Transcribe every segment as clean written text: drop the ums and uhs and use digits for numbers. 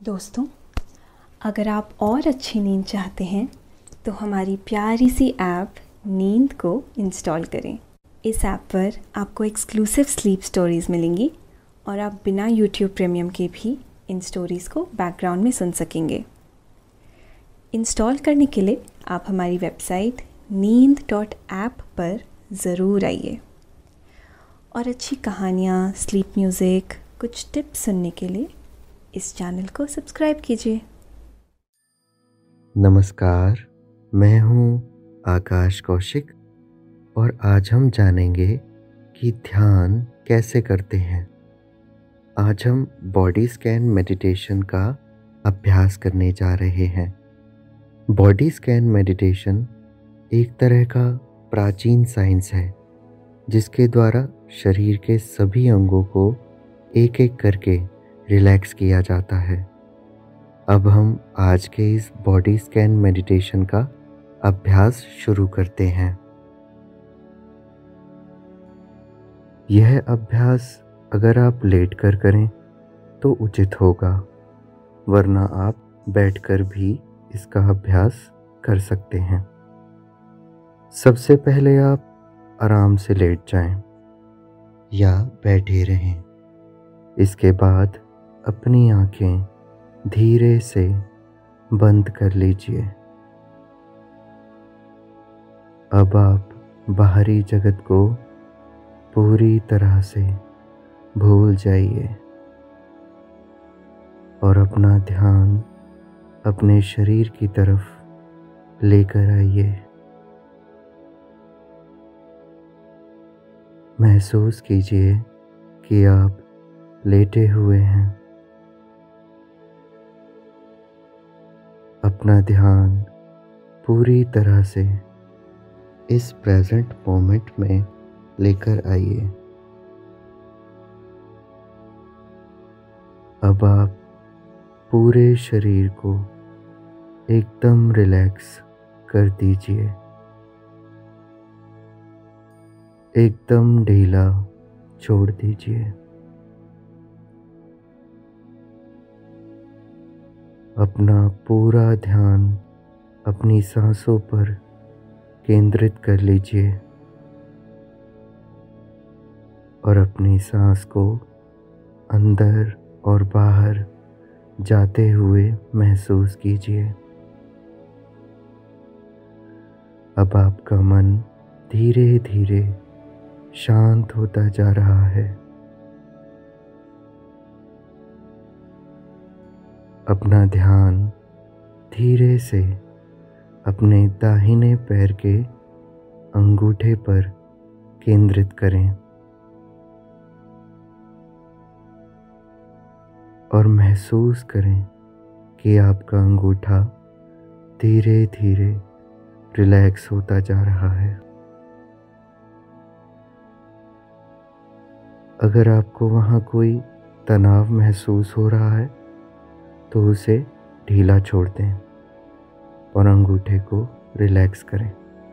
दोस्तों, अगर आप और अच्छी नींद चाहते हैं तो हमारी प्यारी सी ऐप नींद को इंस्टॉल करें। इस ऐप पर आपको एक्सक्लूसिव स्लीप स्टोरीज़ मिलेंगी और आप बिना यूट्यूब प्रीमियम के भी इन स्टोरीज़ को बैकग्राउंड में सुन सकेंगे। इंस्टॉल करने के लिए आप हमारी वेबसाइट neend.app पर ज़रूर आइए और अच्छी कहानियाँ, स्लीप म्यूज़िक, कुछ टिप्स सुनने के लिए इस चैनल को सब्सक्राइब कीजिए। नमस्कार, मैं हूँ आकाश कौशिक और आज हम जानेंगे कि ध्यान कैसे करते हैं। आज हम बॉडी स्कैन मेडिटेशन का अभ्यास करने जा रहे हैं। बॉडी स्कैन मेडिटेशन एक तरह का प्राचीन साइंस है जिसके द्वारा शरीर के सभी अंगों को एक एक करके रिलैक्स किया जाता है। अब हम आज के इस बॉडी स्कैन मेडिटेशन का अभ्यास शुरू करते हैं। यह अभ्यास अगर आप लेटकर करें तो उचित होगा, वरना आप बैठकर भी इसका अभ्यास कर सकते हैं। सबसे पहले आप आराम से लेट जाएं या बैठे रहें। इसके बाद अपनी आंखें धीरे से बंद कर लीजिए। अब आप बाहरी जगत को पूरी तरह से भूल जाइए और अपना ध्यान अपने शरीर की तरफ लेकर आइए। महसूस कीजिए कि आप लेटे हुए हैं। अपना ध्यान पूरी तरह से इस प्रेजेंट मोमेंट में लेकर आइए। अब आप पूरे शरीर को एकदम रिलैक्स कर दीजिए, एकदम ढीला छोड़ दीजिए। अपना पूरा ध्यान अपनी सांसों पर केंद्रित कर लीजिए और अपनी सांस को अंदर और बाहर जाते हुए महसूस कीजिए। अब आपका मन धीरे धीरे शांत होता जा रहा है। अपना ध्यान धीरे से अपने दाहिने पैर के अंगूठे पर केंद्रित करें और महसूस करें कि आपका अंगूठा धीरे धीरे रिलैक्स होता जा रहा है। अगर आपको वहाँ कोई तनाव महसूस हो रहा है तो उसे ढीला छोड़ दें और अंगूठे को रिलैक्स करें।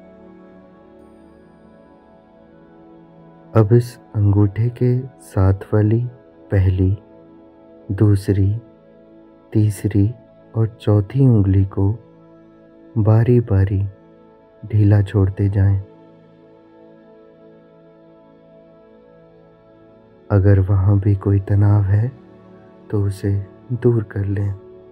अब इस अंगूठे के साथ वाली पहली, दूसरी, तीसरी और चौथी उंगली को बारी बारी ढीला छोड़ते जाएं। अगर वहाँ भी कोई तनाव है तो उसे दूर कर लें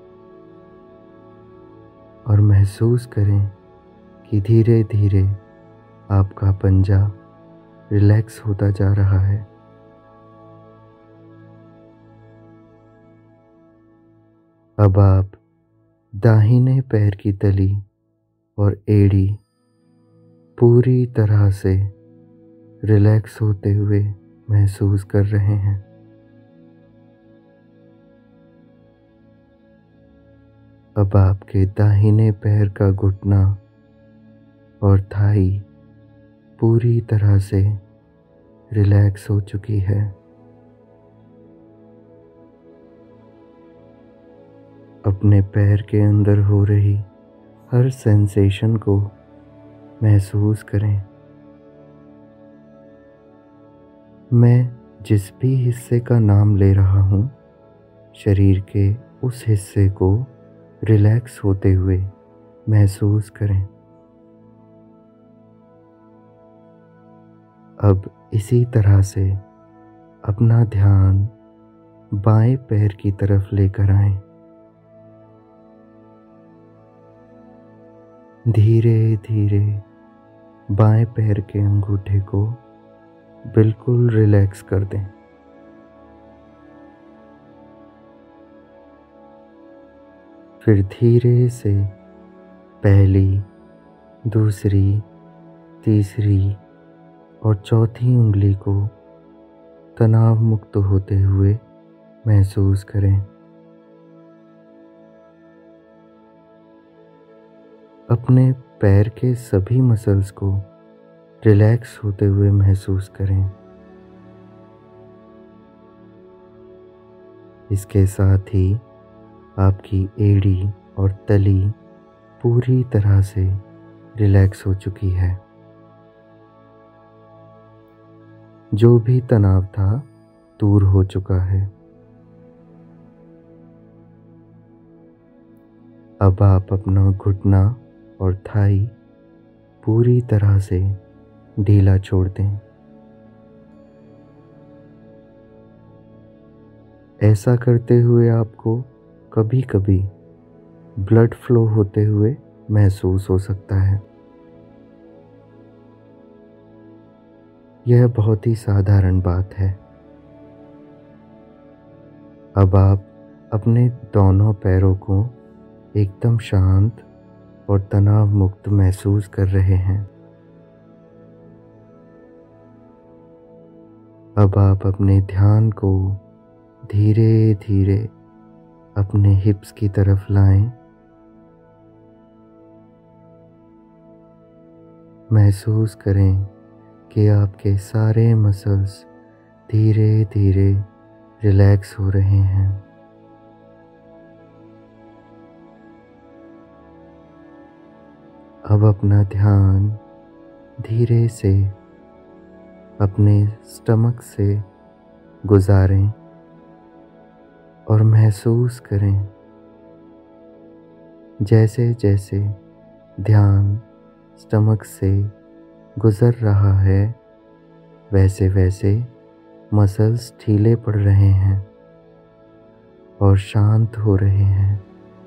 और महसूस करें कि धीरे धीरे आपका पंजा रिलैक्स होता जा रहा है। अब आप दाहिने पैर की तली और एड़ी पूरी तरह से रिलैक्स होते हुए महसूस कर रहे हैं। अब आपके दाहिने पैर का घुटना और थाई पूरी तरह से रिलैक्स हो चुकी है। अपने पैर के अंदर हो रही हर सेंसेशन को महसूस करें। मैं जिस भी हिस्से का नाम ले रहा हूँ, शरीर के उस हिस्से को रिलैक्स होते हुए महसूस करें। अब इसी तरह से अपना ध्यान बाएं पैर की तरफ लेकर आएं। धीरे धीरे बाएं पैर के अंगूठे को बिल्कुल रिलैक्स कर दें। फिर धीरे से पहली, दूसरी, तीसरी और चौथी उंगली को तनाव मुक्त होते हुए महसूस करें। अपने पैर के सभी मसल्स को रिलैक्स होते हुए महसूस करें। इसके साथ ही आपकी एड़ी और तली पूरी तरह से रिलैक्स हो चुकी है। जो भी तनाव था दूर हो चुका है। अब आप अपना घुटना और थाई पूरी तरह से ढीला छोड़ दें। ऐसा करते हुए आपको कभी कभी ब्लड फ्लो होते हुए महसूस हो सकता है। यह बहुत ही साधारण बात है। अब आप अपने दोनों पैरों को एकदम शांत और तनाव मुक्त महसूस कर रहे हैं। अब आप अपने ध्यान को धीरे धीरे अपने हिप्स की तरफ लाएं। महसूस करें कि आपके सारे मसल्स धीरे धीरे रिलैक्स हो रहे हैं। अब अपना ध्यान धीरे से अपने स्टमक से गुजारें और महसूस करें जैसे जैसे ध्यान स्टमक से गुजर रहा है वैसे वैसे मसल्स ढीले पड़ रहे हैं और शांत हो रहे हैं।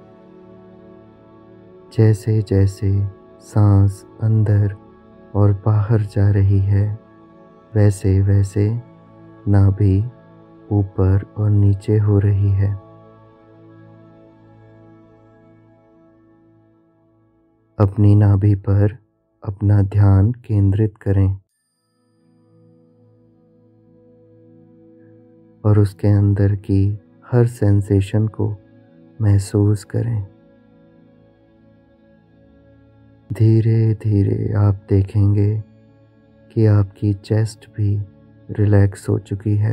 जैसे जैसे सांस अंदर और बाहर जा रही है वैसे वैसे नाभि ऊपर और नीचे हो रही है। अपनी नाभि पर अपना ध्यान केंद्रित करें और उसके अंदर की हर सेंसेशन को महसूस करें। धीरे धीरे आप देखेंगे कि आपकी चेस्ट भी रिलैक्स हो चुकी है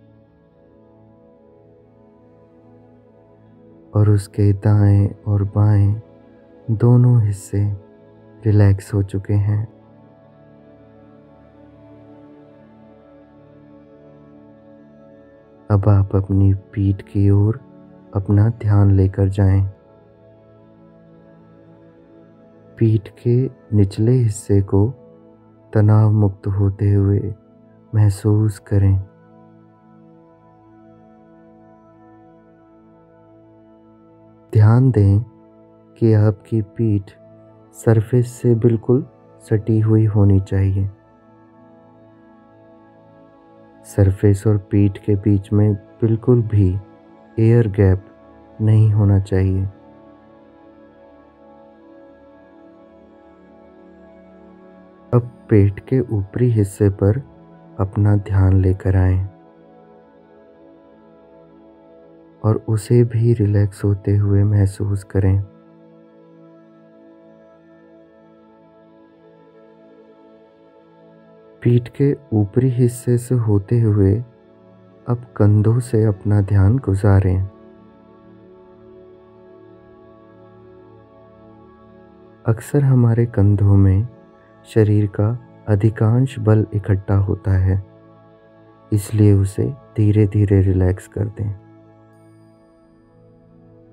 और उसके दाएं और बाएं दोनों हिस्से रिलैक्स हो चुके हैं। अब आप अपनी पीठ की ओर अपना ध्यान लेकर जाएं। पीठ के निचले हिस्से को तनाव मुक्त होते हुए महसूस करें। ध्यान दें कि आपकी पीठ सरफेस से बिल्कुल सटी हुई होनी चाहिए। सरफेस और पीठ के बीच में बिल्कुल भी एयर गैप नहीं होना चाहिए। अब पेट के ऊपरी हिस्से पर अपना ध्यान लेकर आएं और उसे भी रिलैक्स होते हुए महसूस करें। पीठ के ऊपरी हिस्से से होते हुए अब कंधों से अपना ध्यान गुजारें। अक्सर हमारे कंधों में शरीर का अधिकांश बल इकट्ठा होता है, इसलिए उसे धीरे धीरे रिलैक्स कर दें।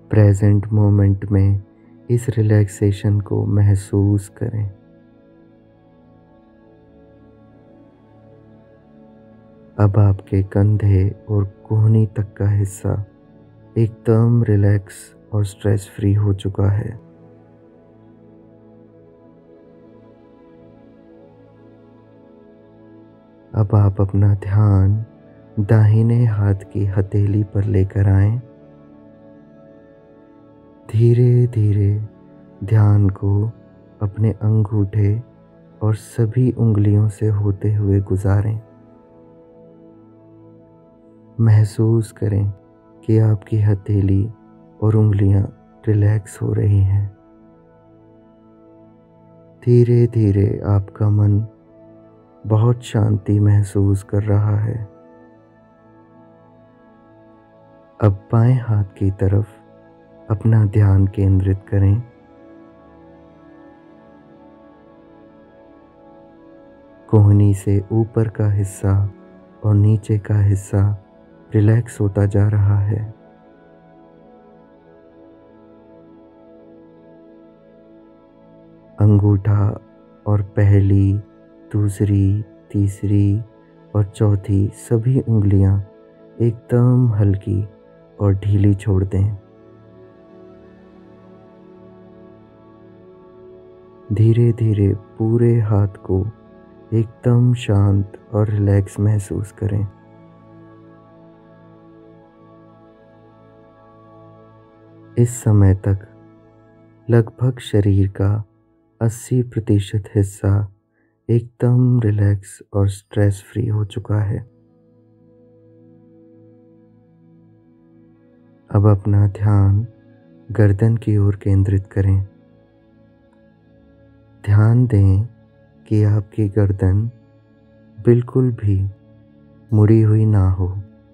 प्रेजेंट मोमेंट में इस रिलैक्सेशन को महसूस करें। अब आपके कंधे और कोहनी तक का हिस्सा एकदम रिलैक्स और स्ट्रेस फ्री हो चुका है। अब आप अपना ध्यान दाहिने हाथ की हथेली पर लेकर आएं। धीरे धीरे ध्यान को अपने अंगूठे और सभी उंगलियों से होते हुए गुजारें। महसूस करें कि आपकी हथेली और उंगलियां रिलैक्स हो रही हैं। धीरे धीरे आपका मन बहुत शांति महसूस कर रहा है। अब बाएं हाथ की तरफ अपना ध्यान केंद्रित करें। कोहनी से ऊपर का हिस्सा और नीचे का हिस्सा रिलैक्स होता जा रहा है। अंगूठा और पहली, दूसरी, तीसरी और चौथी सभी उंगलियां एकदम हल्की और ढीली छोड़ दें। धीरे धीरे पूरे हाथ को एकदम शांत और रिलैक्स महसूस करें। इस समय तक लगभग शरीर का 80% हिस्सा एकदम रिलैक्स और स्ट्रेस फ्री हो चुका है। अब अपना ध्यान गर्दन की ओर केंद्रित करें। ध्यान दें कि आपकी गर्दन बिल्कुल भी मुड़ी हुई ना हो,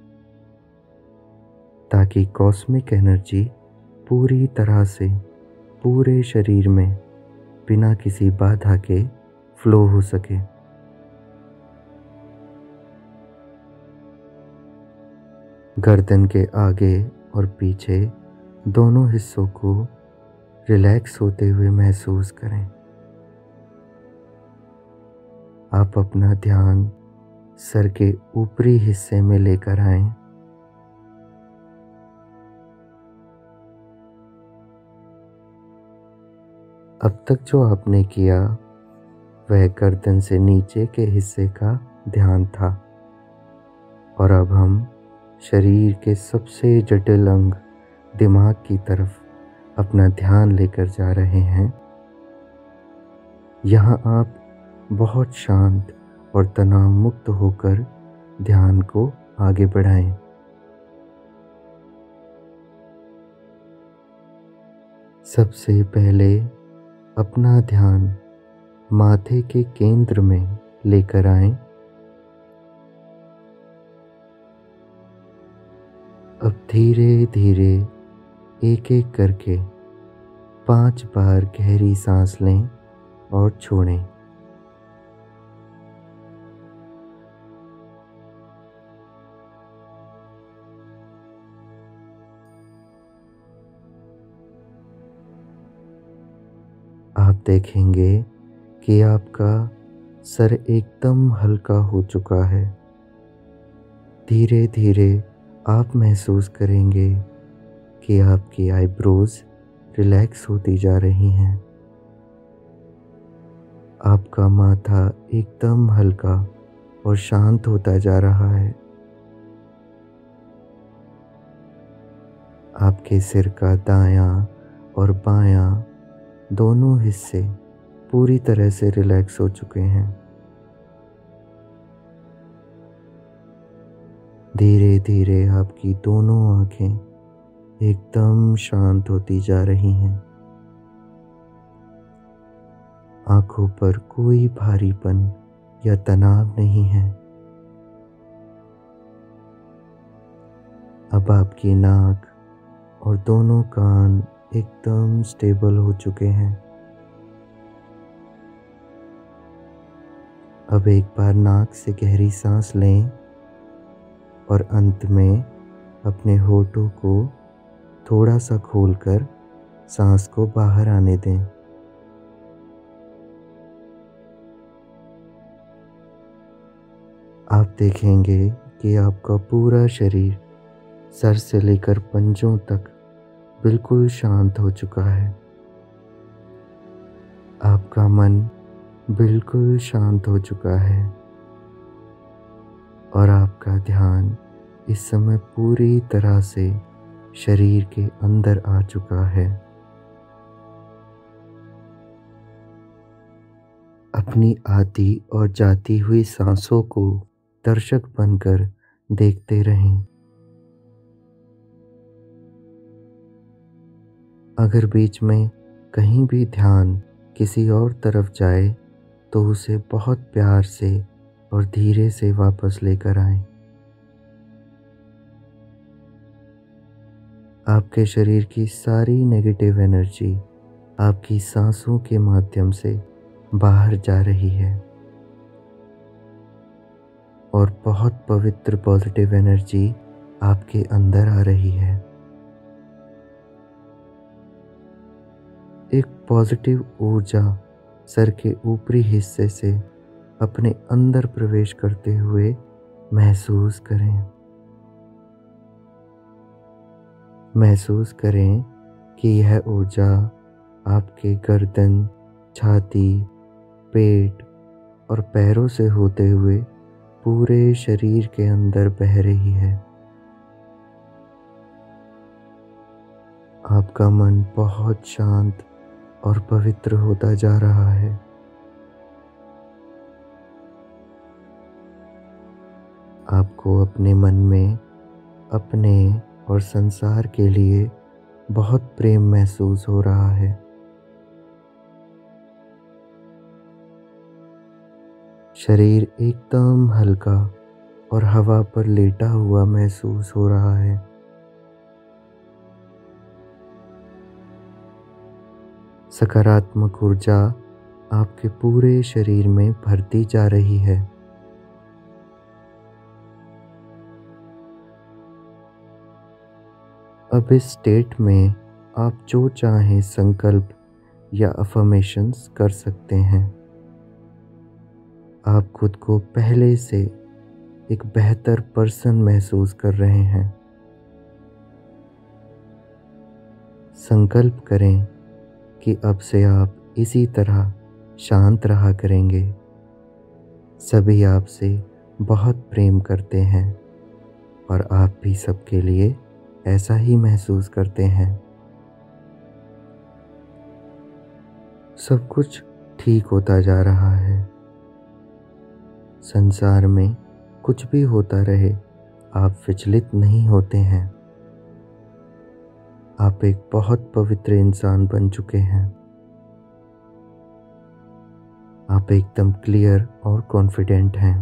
ताकि कॉस्मिक एनर्जी पूरी तरह से पूरे शरीर में बिना किसी बाधा के फ्लो हो सके। गर्दन के आगे और पीछे दोनों हिस्सों को रिलैक्स होते हुए महसूस करें। आप अपना ध्यान सर के ऊपरी हिस्से में लेकर आएं। अब तक जो आपने किया वह गर्दन से नीचे के हिस्से का ध्यान था, और अब हम शरीर के सबसे जटिल अंग दिमाग की तरफ अपना ध्यान लेकर जा रहे हैं। यहाँ आप बहुत शांत और तनाव मुक्त होकर ध्यान को आगे बढ़ाएं। सबसे पहले अपना ध्यान माथे के केंद्र में लेकर आएं। अब धीरे धीरे एक एक करके 5 बार गहरी सांस लें और छोड़ें। आप देखेंगे कि आपका सर एकदम हल्का हो चुका है। धीरे धीरे आप महसूस करेंगे कि आपकी आईब्रोज रिलैक्स होती जा रही हैं। आपका माथा एकदम हल्का और शांत होता जा रहा है। आपके सिर का दायां और बायां दोनों हिस्से पूरी तरह से रिलैक्स हो चुके हैं। धीरे धीरे आपकी दोनों आंखें एकदम शांत होती जा रही हैं। आंखों पर कोई भारीपन या तनाव नहीं है। अब आपकी नाक और दोनों कान एकदम स्टेबल हो चुके हैं। अब एक बार नाक से गहरी सांस लें और अंत में अपने होठों को थोड़ा सा खोलकर सांस को बाहर आने दें। आप देखेंगे कि आपका पूरा शरीर सर से लेकर पंजों तक बिल्कुल शांत हो चुका है। आपका मन बिल्कुल शांत हो चुका है और आपका ध्यान इस समय पूरी तरह से शरीर के अंदर आ चुका है। अपनी आती और जाती हुई सांसों को दर्शक बनकर देखते रहें। अगर बीच में कहीं भी ध्यान किसी और तरफ जाए तो उसे बहुत प्यार से और धीरे से वापस लेकर आएं। आपके शरीर की सारी नेगेटिव एनर्जी आपकी सांसों के माध्यम से बाहर जा रही है और बहुत पवित्र पॉजिटिव एनर्जी आपके अंदर आ रही है। एक पॉजिटिव ऊर्जा सर के ऊपरी हिस्से से अपने अंदर प्रवेश करते हुए महसूस करें। महसूस करें कि यह ऊर्जा आपके गर्दन, छाती, पेट और पैरों से होते हुए पूरे शरीर के अंदर बह रही है। आपका मन बहुत शांत और पवित्र होता जा रहा है। आपको अपने मन में अपने और संसार के लिए बहुत प्रेम महसूस हो रहा है। शरीर एकदम हल्का और हवा पर लेटा हुआ महसूस हो रहा है। सकारात्मक ऊर्जा आपके पूरे शरीर में भरती जा रही है। अब इस स्टेट में आप जो चाहें संकल्प या अफर्मेशंस कर सकते हैं। आप खुद को पहले से एक बेहतर पर्सन महसूस कर रहे हैं। संकल्प करें कि अब से आप इसी तरह शांत रहा करेंगे। सभी आपसे बहुत प्रेम करते हैं और आप भी सबके लिए ऐसा ही महसूस करते हैं। सब कुछ ठीक होता जा रहा है। संसार में कुछ भी होता रहे, आप विचलित नहीं होते हैं। आप एक बहुत पवित्र इंसान बन चुके हैं। आप एकदम क्लियर और कॉन्फिडेंट हैं।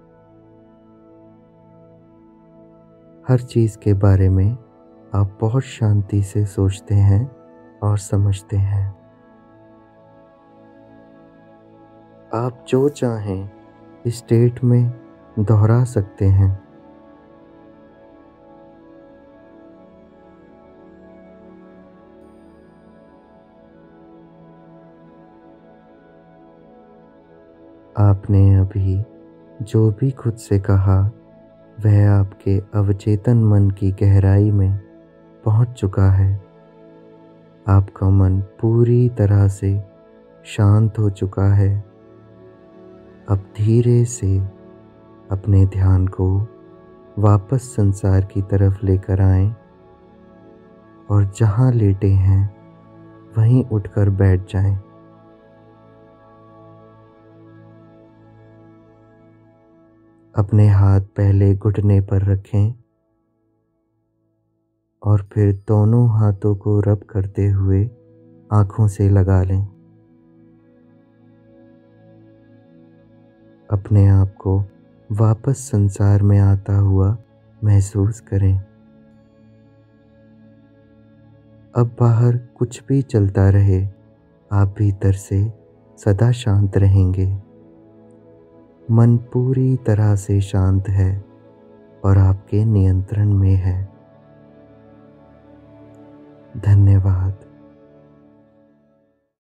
हर चीज़ के बारे में आप बहुत शांति से सोचते हैं और समझते हैं। आप जो चाहें इस स्टेट में दोहरा सकते हैं। आपने अभी जो भी खुद से कहा वह आपके अवचेतन मन की गहराई में पहुंच चुका है। आपका मन पूरी तरह से शांत हो चुका है। अब धीरे से अपने ध्यान को वापस संसार की तरफ लेकर आएं और जहां लेटे हैं वहीं उठकर बैठ जाएं। अपने हाथ पहले घुटने पर रखें और फिर दोनों हाथों को रब करते हुए आंखों से लगा लें। अपने आप को वापस संसार में आता हुआ महसूस करें। अब बाहर कुछ भी चलता रहे, आप भीतर से सदा शांत रहेंगे। मन पूरी तरह से शांत है और आपके नियंत्रण में है। धन्यवाद।